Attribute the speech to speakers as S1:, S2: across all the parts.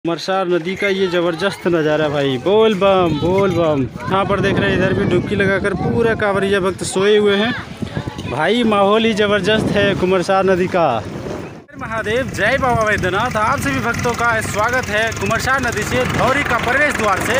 S1: मरसार नदी का ये ज़बरदस्त नज़ारा भाई। बोल बम बोल बम। यहाँ पर देख रहे हैं इधर भी डुबकी लगाकर पूरा कांवरिया भक्त सोए हुए हैं भाई। माहौल ही ज़बरदस्त है कुमरसार नदी का। महादेव, जय बाबा वैद्यनाथ। आप सभी भक्तों का स्वागत है कुमरसार नदी से धौरी का प्रवेश द्वार से।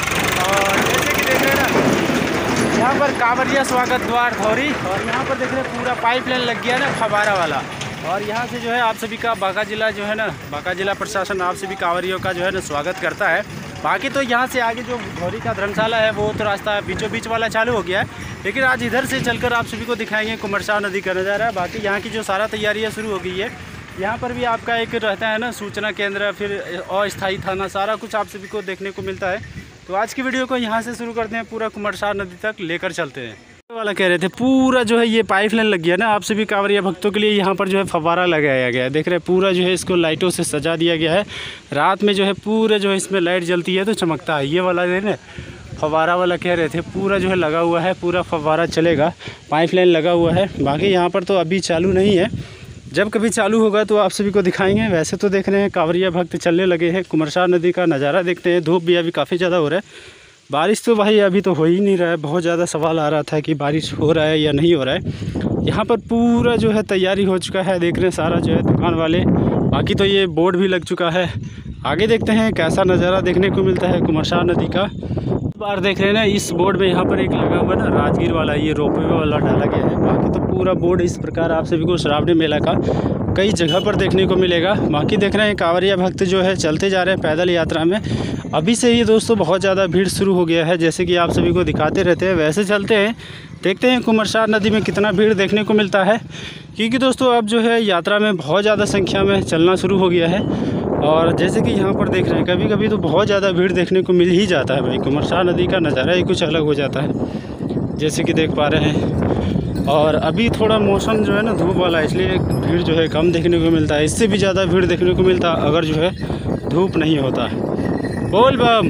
S1: और जैसे कि देख रहे हैं ना, यहाँ पर कांवरिया स्वागत द्वार धौरी, और यहाँ पर देख रहे हैं पूरा पाइपलाइन लग गया ना फव्वारा वाला। और यहाँ से जो है आप सभी का बांका जिला जो है ना, बांका जिला प्रशासन आप सभी कांवरियों का जो है ना स्वागत करता है। बाकी तो यहाँ से आगे जो धौरी का धर्मशाला है वो तो रास्ता बीचों बीच वाला चालू हो गया है, लेकिन आज इधर से चलकर आप सभी को दिखाएंगे कुमरसार नदी का नज़ारा। बाकी यहाँ की जो सारा तैयारियाँ शुरू हो गई है। यहाँ पर भी आपका एक रहता है ना सूचना केंद्र, फिर अस्थायी थाना, सारा कुछ आप सभी को देखने को मिलता है। तो आज की वीडियो को यहाँ से शुरू करते हैं, पूरा कुमरसार नदी तक लेकर चलते हैं। वाला कह रहे थे पूरा जो है ये पाइपलाइन लग गया ना आप सभी कांवरिया भक्तों के लिए। यहाँ पर जो है फव्वारा लगाया गया है, देख रहे हैं पूरा जो है इसको लाइटों से सजा दिया गया है। रात में जो है पूरा जो है इसमें लाइट जलती है तो चमकता है। ये वाला है ना फव्वारा वाला कह रहे थे, पूरा जो है लगा हुआ है, पूरा फव्वारा चलेगा, पाइपलाइन लगा हुआ है। बाकी यहाँ पर तो अभी चालू नहीं है, जब कभी चालू होगा तो आप सभी को दिखाएंगे। वैसे तो देख रहे हैं कांवरिया भक्त चलने लगे हैं, कुमरसार नदी का नज़ारा देखते हैं। धूप भी अभी काफ़ी ज़्यादा हो रहा है, बारिश तो भाई अभी तो हो ही नहीं रहा है। बहुत ज़्यादा सवाल आ रहा था कि बारिश हो रहा है या नहीं हो रहा है। यहाँ पर पूरा जो है तैयारी हो चुका है, देख रहे हैं सारा जो है दुकान वाले। बाकी तो ये बोर्ड भी लग चुका है। आगे देखते हैं कैसा नज़ारा देखने को मिलता है कुमरसार नदी का। बार देख रहे हैं ना इस बोर्ड में, यहाँ पर एक लगा हुआ ना राजगीर वाला, ये रोपवे वाला डाला गया है। बाकी तो पूरा बोर्ड इस प्रकार आप सभी को श्रावणी मेला का कई जगह पर देखने को मिलेगा। बाकी देख रहे हैं कांवरिया भक्त जो है चलते जा रहे हैं पैदल यात्रा में। अभी से ही दोस्तों बहुत ज़्यादा भीड़ शुरू हो गया है, जैसे कि आप सभी को दिखाते रहते हैं। वैसे चलते हैं, देखते हैं कुमरसार नदी में कितना भीड़ देखने को मिलता है, क्योंकि दोस्तों अब जो है यात्रा में बहुत ज़्यादा संख्या में चलना शुरू हो गया है। और जैसे कि यहाँ पर देख रहे हैं कभी कभी तो बहुत ज़्यादा भीड़ देखने को मिल ही जाता है भाई। कुमरसार नदी का नज़ारा ही कुछ अलग हो जाता है, जैसे कि देख पा रहे हैं। और अभी थोड़ा मौसम जो है ना धूप वाला है, इसलिए भीड़ जो है कम देखने को मिलता है। इससे भी ज़्यादा भीड़ देखने को मिलता अगर जो है धूप नहीं होता। बोल बम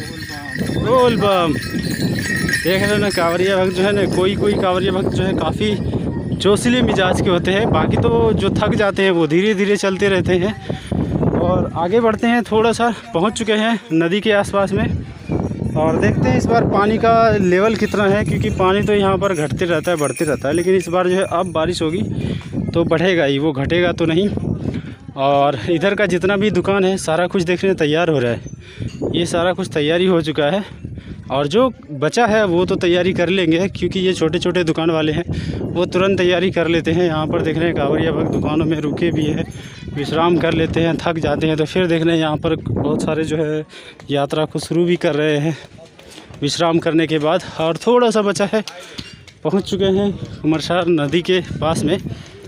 S1: बोल बम। देख रहे हैं ना कांवरिया भक्त जो है ना, कोई कोई कांवरिया भक्त जो है काफ़ी जोशीले मिजाज के होते हैं। बाकी तो जो थक जाते हैं वो धीरे धीरे चलते रहते हैं। और आगे बढ़ते हैं, थोड़ा सा पहुंच चुके हैं नदी के आसपास में, और देखते हैं इस बार पानी का लेवल कितना है, क्योंकि पानी तो यहाँ पर घटते रहता है बढ़ते रहता है, लेकिन इस बार जो है अब बारिश होगी तो बढ़ेगा ही, वो घटेगा तो नहीं। और इधर का जितना भी दुकान है सारा कुछ देखने तैयार हो रहा है, ये सारा कुछ तैयारी हो चुका है। और जो बचा है वो तो तैयारी कर लेंगे, क्योंकि ये छोटे छोटे दुकान वाले हैं वो तुरंत तैयारी कर लेते हैं। यहाँ पर देख रहे हैं कांवरिया भक्त दुकानों में रुके भी है, विश्राम कर लेते हैं, थक जाते हैं तो फिर देख रहे हैं यहाँ पर बहुत सारे जो है यात्रा को शुरू भी कर रहे हैं विश्राम करने के बाद। और थोड़ा सा बचा है, पहुँच चुके हैं कुमरसार नदी के पास में।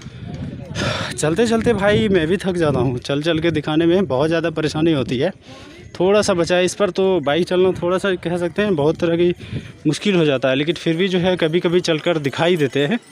S1: चलते चलते भाई मैं भी थक जाता हूँ, चल चल के दिखाने में बहुत ज़्यादा परेशानी होती है। थोड़ा सा बचा है इस पर, तो बाइक चलना थोड़ा सा कह सकते हैं बहुत तरह की मुश्किल हो जाता है, लेकिन फिर भी जो है कभी कभी चलकर दिखाई देते हैं।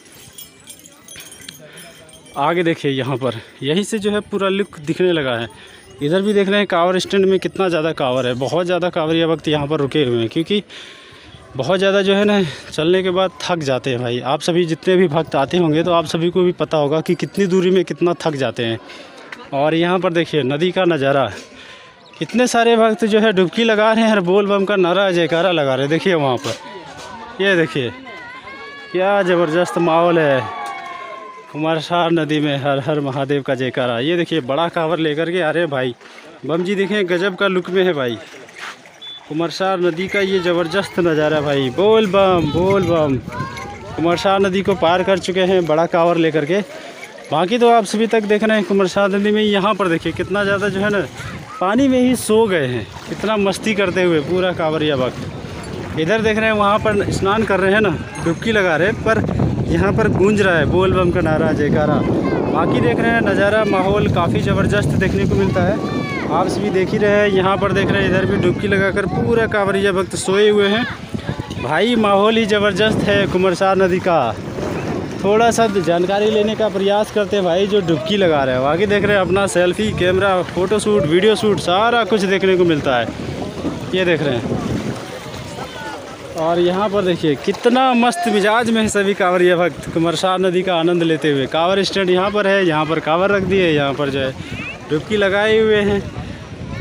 S1: आगे देखिए यहाँ पर यहीं से जो है पूरा लुक दिखने लगा है। इधर भी देख रहे हैं कांवर स्टैंड में कितना ज़्यादा कांवर है, बहुत ज़्यादा कांवरिया भक्त यहाँ पर रुके हुए हैं, क्योंकि बहुत ज़्यादा जो है ना चलने के बाद थक जाते हैं भाई। आप सभी जितने भी भक्त आते होंगे तो आप सभी को भी पता होगा कि कितनी दूरी में कितना थक जाते हैं। और यहाँ पर देखिए नदी का नज़ारा, कितने सारे भक्त जो है डुबकी लगा रहे हैं और बोल बम का नारा जयकारा लगा रहे हैं। देखिए वहाँ पर, ये देखिए क्या ज़बरदस्त माहौल है कुमरसार नदी में। हर हर महादेव का जयकारा। ये देखिए बड़ा कांवर लेकर के, अरे भाई बम जी देखिए गजब का लुक में है भाई कुमरसार नदी का। ये ज़बरदस्त नज़ारा भाई। बोल बम बोल बम। कुमरसार नदी को पार कर चुके हैं बड़ा कांवर लेकर के। बाकी तो आप सभी तक देख रहे हैं कुमरसार नदी में। यहाँ पर देखिए कितना ज़्यादा जो है ना पानी में ही सो गए हैं, कितना मस्ती करते हुए पूरा कांवरिया भक्त। इधर देख रहे हैं वहाँ पर स्नान कर रहे हैं ना, डुबकी लगा रहे हैं, पर यहाँ पर गूंज रहा है बोल बम का नारा जयकारा। बाकी देख रहे हैं नज़ारा, माहौल काफ़ी ज़बरदस्त देखने को मिलता है। आप सभी देख ही रहे हैं, यहाँ पर देख रहे हैं इधर भी डुबकी लगाकर पूरा कांवरिया भक्त सोए हुए हैं भाई। माहौल ही ज़बरदस्त है कुमरसार नदी का। थोड़ा सा जानकारी लेने का प्रयास करते हैं भाई जो डुबकी लगा रहे हैं। आगे देख रहे हैं अपना selfie camera, photo shoot, video shoot सारा कुछ देखने को मिलता है, ये देख रहे हैं। और यहाँ पर देखिए कितना मस्त मिजाज में है सभी कांवरिया भक्त कुमरसार नदी का आनंद लेते हुए। कांवर स्टैंड यहाँ पर है, यहाँ पर कांवर रख दिए, यहाँ पर जो है डुबकी लगाए हुए हैं।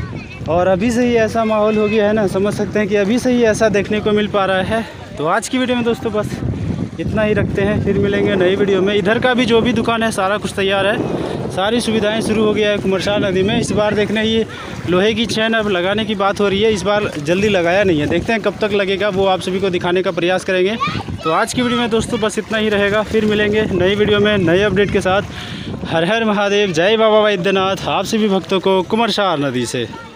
S1: और अभी से ही ऐसा माहौल हो गया है ना, समझ सकते हैं कि अभी से ही ऐसा देखने को मिल पा रहा है। तो आज की वीडियो में दोस्तों बस इतना ही रखते हैं, फिर मिलेंगे नई वीडियो में। इधर का भी जो भी दुकान है सारा कुछ तैयार है, सारी सुविधाएं शुरू हो गया है कुमरसार नदी में। इस बार देखने ये लोहे की चैन अब लगाने की बात हो रही है, इस बार जल्दी लगाया नहीं है, देखते हैं कब तक लगेगा, वो आप सभी को दिखाने का प्रयास करेंगे। तो आज की वीडियो में दोस्तों बस इतना ही रहेगा, फिर मिलेंगे नई वीडियो में नए अपडेट के साथ। हर हर महादेव, जय बाबा वैद्यनाथ, आप सभी भक्तों को कुमरसार नदी से।